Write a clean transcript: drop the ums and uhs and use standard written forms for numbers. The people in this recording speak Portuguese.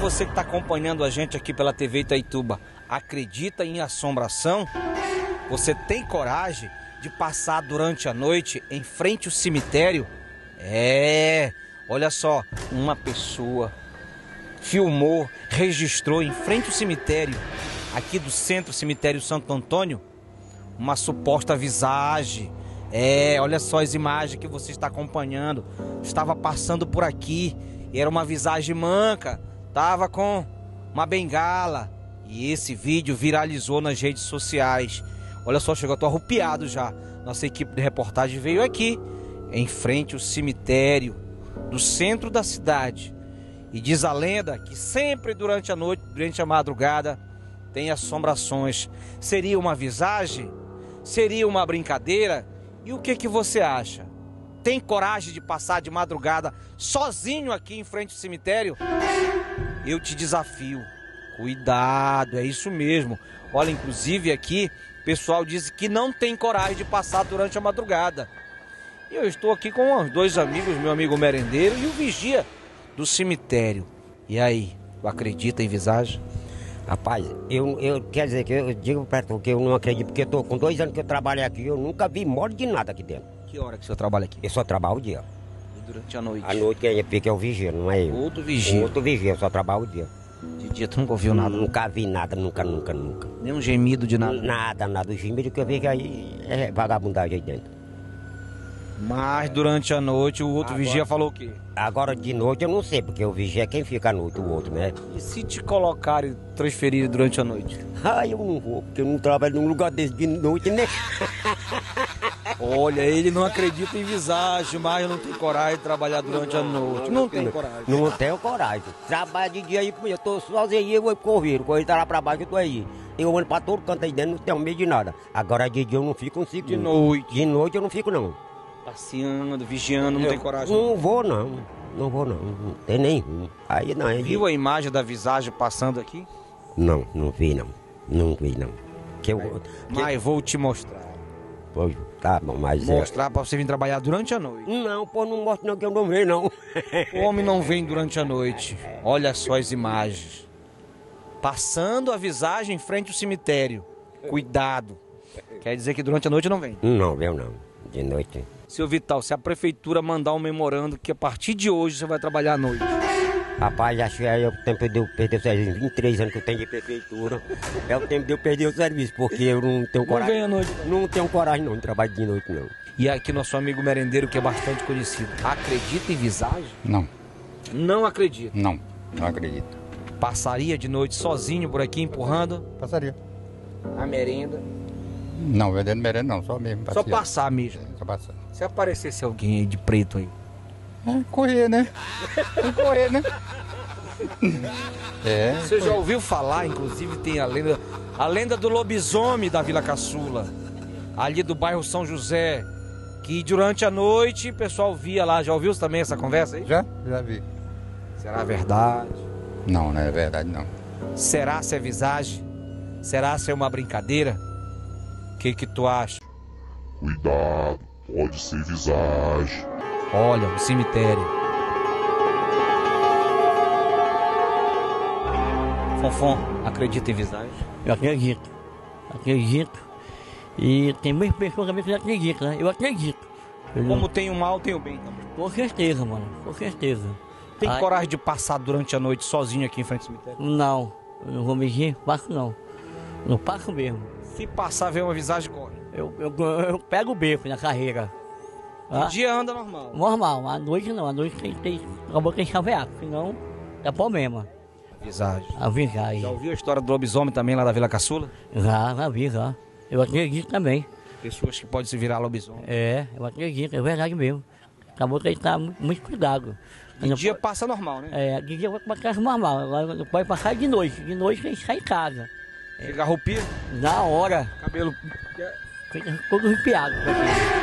você que está acompanhando a gente aqui pela TV Itaituba, acredita em assombração? Você tem coragem de passar durante a noite em frente ao cemitério? Olha só, uma pessoa filmou, registrou em frente ao cemitério, aqui do centro, cemitério Santo Antônio, uma suposta visagem. Olha só as imagens que você está acompanhando. Estava passando por aqui, era uma visagem manca, estava com uma bengala. E esse vídeo viralizou nas redes sociais. Olha só, chegou, eu tô arrupiado já. Nossa equipe de reportagem veio aqui, em frente ao cemitério do centro da cidade. E diz a lenda que sempre durante a noite, durante a madrugada, tem assombrações. Seria uma visagem? Seria uma brincadeira? E o que você acha? Tem coragem de passar de madrugada sozinho aqui em frente ao cemitério? Eu te desafio. Cuidado, é isso mesmo. Olha, inclusive aqui, o pessoal diz que não tem coragem de passar durante a madrugada. E eu estou aqui com os dois amigos, meu amigo merendeiro e o vigia do cemitério. E aí, tu acredita em visagem? Rapaz, eu quer dizer que eu digo pra tu que eu não acredito, porque eu tô com 2 anos que eu trabalho aqui, eu nunca vi mole de nada aqui dentro. Que hora que o senhor trabalha aqui? Eu só trabalho o dia. E durante a noite? A noite quem fica é o vigia, não é eu. Outro vigia? Outro vigia, eu só trabalho o dia. De dia tu nunca ouviu nada? Nunca vi nada, nunca. Nem um gemido de nada? Nada. O gemido que eu vejo aí é vagabundagem aí dentro. Mas durante a noite o outro vigia falou o quê? Agora de noite eu não sei, porque o vigia é quem fica à noite, o outro, né? E se te colocarem, transferirem durante a noite? Eu não vou, porque eu não trabalho num lugar desse de noite, né? Olha, ele não acredita em visagem, mas não tem coragem de trabalhar durante a noite. Não tem coragem. Não tenho coragem. Trabalho de dia aí, eu tô sozinho, eu vou correr tá lá pra baixo, eu tô aí. Eu ando pra todo canto aí dentro, não tenho medo de nada. Agora de dia eu não fico, De noite? De noite eu não fico, não. Passeando, vigiando, não tem coragem? Não vou, não. Não tem nenhum. Aí não. Viu a imagem da visagem passando aqui? Não vi, não. Não vi, não. Mas vou te mostrar. Pois, tá bom, mas mostrar pra você vir trabalhar durante a noite. Não, pô, não mostra não, que eu não vejo, não. O homem não vem durante a noite. Olha só as imagens. Passando a visagem em frente ao cemitério. Cuidado. Quer dizer que durante a noite não vem? Não, veio não. De noite. Seu Vital, se a prefeitura mandar um memorando que a partir de hoje você vai trabalhar à noite. Rapaz, acho que é o tempo de eu perder o serviço. 23 anos que eu tenho de prefeitura. É o tempo de eu perder o serviço, porque eu não tenho coragem. Não vem à noite. Não tenho coragem não de trabalhar de noite, não. E aqui nosso amigo merendeiro, que é bastante conhecido. Acredita em visagem? Não. Não acredita? Não acredito. Passaria de noite sozinho por aqui, empurrando? Passaria. A merenda? Não, vendendo merenda não, só mesmo. Só passar mesmo? Só passar. Se aparecesse alguém aí de preto aí? Correr, né? Tem que correr, né? Você já ouviu falar, inclusive tem a lenda do lobisomem da Vila Caçula, ali do bairro São José, que durante a noite o pessoal via lá. Já ouviu também essa conversa aí? Já vi. Será verdade? Não é verdade não. Será se é visagem? Será se é uma brincadeira? O que tu acha? Cuidado, pode ser visagem. Olha, o cemitério. Fonfon, acredita em visagem? Eu acredito. E tem muitas pessoas também que não acreditam, né? Eu acredito. Como tem o mal, tem o bem também. Com certeza, mano. Com certeza. Tem coragem de passar durante a noite sozinho aqui em frente ao cemitério? Não. Eu não vou mentir, passo não. Não passo mesmo. Se passar, ver uma visagem, corre. Eu pego o beco na carreira. De dia anda normal? Normal, à noite não. À noite acabou que chavear, senão é problema. Visagem. A visagem. Já ouviu a história do lobisomem também lá da Vila Caçula? Já vi. Eu acredito também. Pessoas que podem se virar lobisomem. Eu acredito, é verdade mesmo. Acabou que ele tá muito cuidado. De dia passa normal, né? De dia vai pra casa normal. Agora não pode passar de noite. De noite a gente sai em casa. Chega arrupia? Na hora. Cabelo. Fica todo arrepiado.